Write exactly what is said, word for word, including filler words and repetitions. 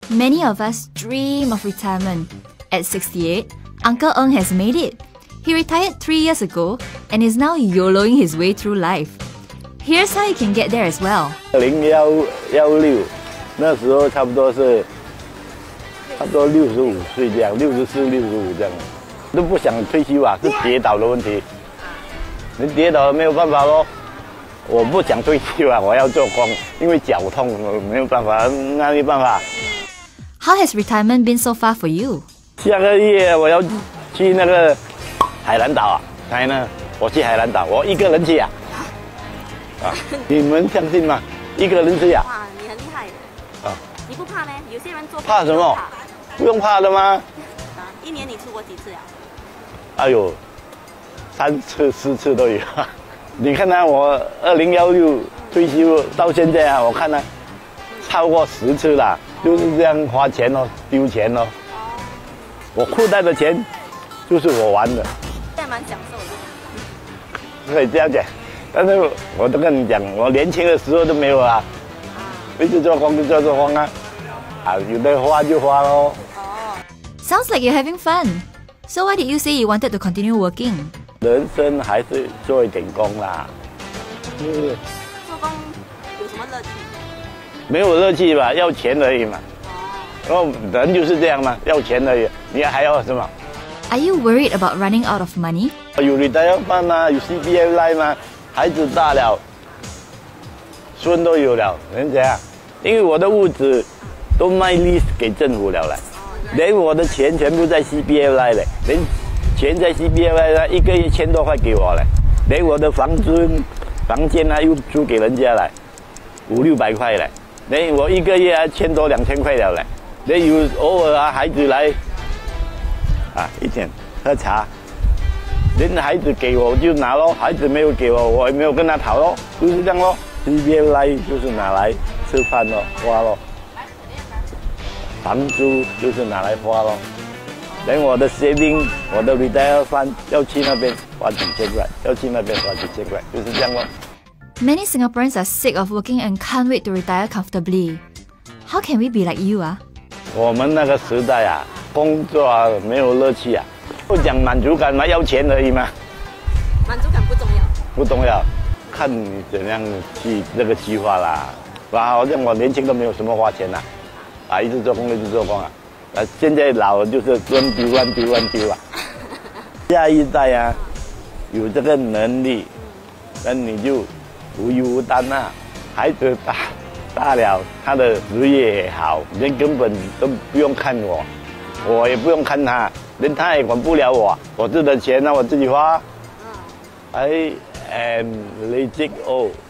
Many of us dream of retirement. At sixty-eight, Uncle Ng has made it. He retired three years ago and is now YOLOing his way through life. Here's how you can get there as well. 二零一六那时候差不多是差不多六十五岁这样，六十四、六十五这样，都不想退休啊，是跌倒的问题。你跌倒了没有办法咯。我不想退休啊，我要做工，因为脚痛，我没有办法，那没办法。 How has retirement been so far for you? 下个月我要去那个海南岛啊，海南，我去海南岛，我一个人去啊。啊，你们相信吗？一个人去啊？ 哇，你很厉害。啊，你不怕吗？有些人做怕什么？不用怕的吗？ 啊，一年你出国几次啊？ 哎呦，三次、四次都有。你看呢，我二零幺六退休到现在啊，我看呢，超过十次了，就是这样花钱哦，丢钱哦。我裤袋的钱，就是我玩的。 现在蛮享受的。 可以这样讲，但是我都跟你讲，我年轻的时候都没有啊，一直做工就做做工啊，啊，有的花就花咯。 Sounds like you're having fun. So why did you say you wanted to continue working? 人生还是做一点工啦。 嗯，做工有什么乐趣？ 没有乐趣吧，要钱而已嘛。然后人就是这样嘛，要钱而已，你还要什么？ Are you worried about running out of money? 有 retire 办吗？有 C P F 来吗？孩子大了，孙都有了，人家啊，因为我的屋子都卖 lease 给政府了嘞，连我的钱全部在 C P F 来嘞，连钱在 C P F 来，一个月千多块给我嘞，连我的房租房间啊又租给人家嘞，五六百块嘞，连我一个月啊千多两千块了嘞，连有偶尔啊孩子来。 啊，一天喝茶，连孩子给我就拿咯，孩子没有给我，我也没有跟他讨咯，就是这样咯。C P F 来就是拿来吃饭咯，花咯。房租就是拿来花咯。连我的 saving， 我的 retire fund 要去那边花几千块，要去那边花几千块，就是这样咯。 Many Singaporeans are sick of working and can't wait to retire comfortably. How can we be like you, ah? 我们那个时代啊。 工作啊，没有乐趣啊，不讲满足感嘛，要钱而已嘛。 满足感不重要， 不重要，看你怎样去这个计划啦。哇，好像我年轻都没有什么花钱呐，啊，一直做工一直做工啊，啊，现在老了就是乱丢乱丢乱丢啊。下一代啊，有这个能力，那你就无忧无担啊。孩子大大了，他的职业也好，人根本都不用看我。 我也不用看他，连他也管不了我。我自己的钱呢，我自己花。I am legit old.